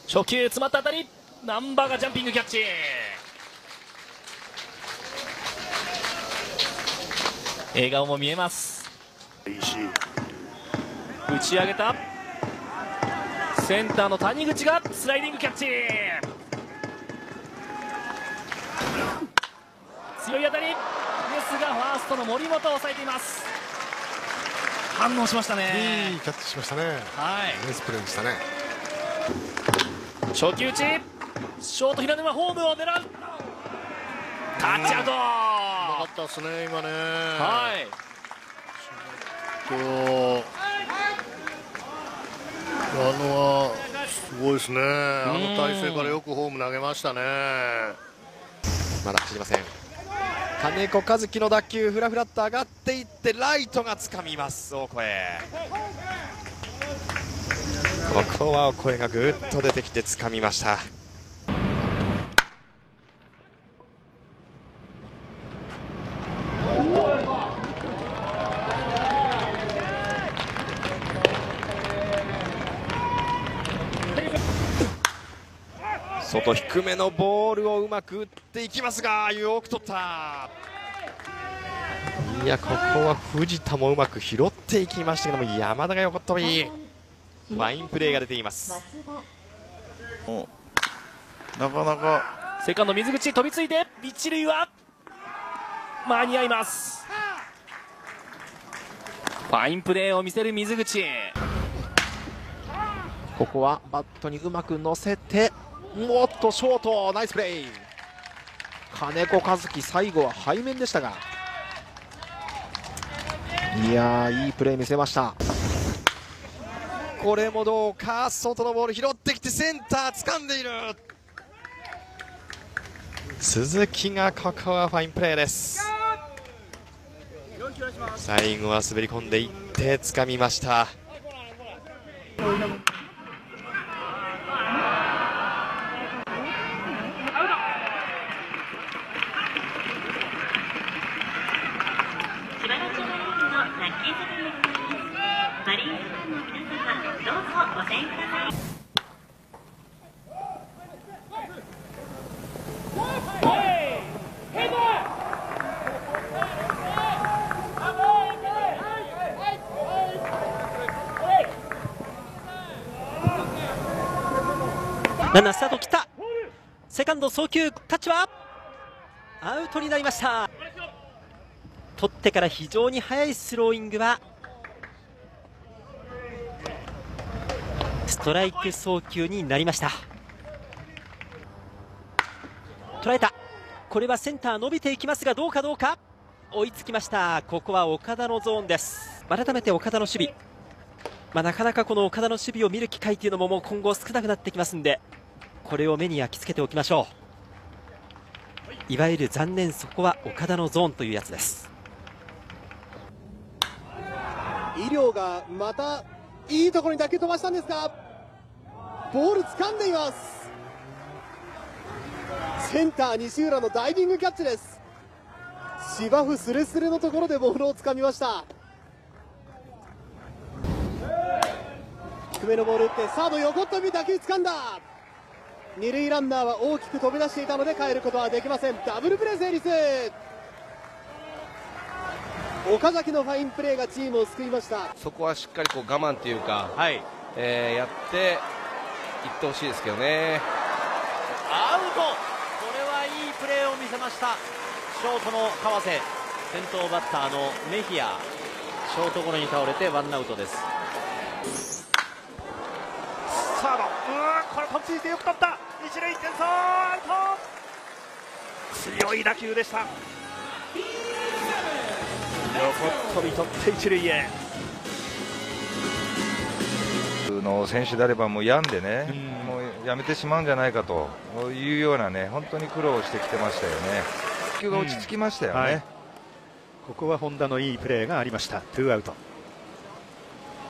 初球詰まった当たり、難波がジャンピングキャッチ。笑顔も見えます。打ち上げたセンターの谷口がスライディングキャッチ。強い当たりですが、ファーストの森本を抑えています。反応しましたね。 いいキャッチしましたね。 はい、 ナイスプレーでしたね。 初球打ち、ショート平沼ホームを狙う、タッチアウト。 うまかったですね、今ね。 はい、 はすごいですね。あの体勢からよくホーム投げましたね。 まだ走りません。金子和樹の打球、ふらふらっと上がっていってライトがつかみます。大越、ここは大越がぐっと出てきてつかみました。外低めのボールをうまく打っていきますが、よく取った。いや、ここは藤田もうまく拾っていきましたけども、山田が横っ飛び、ファインプレーが出ています。 なかなかセカンド水口飛びついて一塁は間に合います。ファインプレーを見せる水口。 ここはバットにうまく乗せて、もっとショート、ナイスプレー。金子和樹、最後は背面でしたが、いやー、いいプレー見せました。これもどうか、外のボール拾ってきてセンター掴んでいる。鈴木がここはファインプレーです。最後は滑り込んでいって掴みました。 ランナースタート切った。セカンド送球タッチはアウトになりました。取ってから非常に速いスローイングはストライク送球になりました。捉えた。これはセンター伸びていきますが、どうかどうか、追いつきました。ここは岡田のゾーンです。改めて岡田の守備、なかなかこの岡田の守備を見る機会というのももう今後少なくなってきますんで、これを目に焼き付けておきましょう。いわゆる残念、そこは岡田のゾーンというやつです。 医療がまたいいところに打球飛ばしたんですが、ボール掴んでいます。センター西浦のダイビングキャッチです。芝生スレスレのところでボールを掴みました。低めのボール打ってサード横っ飛び、打球掴んだ。二塁ランナーは大きく飛び出していたので帰ることはできません。ダブルプレー成立。岡崎のファインプレーがチームを救いました。 そこはしっかりこう我慢というか、 はい、 やっていってほしいですけどね。 アウト。これはいいプレーを見せました。ショートの川瀬、先頭バッターのメヒア、ショートゴロに倒れてワンアウトです。 サード、これ飛びついてよく取った。一塁転送、アウト。強い打球でした。横っ飛び取って一塁へ。 の選手であればもう病んでね、もうやめてしまうんじゃないかというようなね、本当に苦労してきてましたよね。球が落ち着きましたよね。 ここは本田のいいプレーがありました。ツーアウト。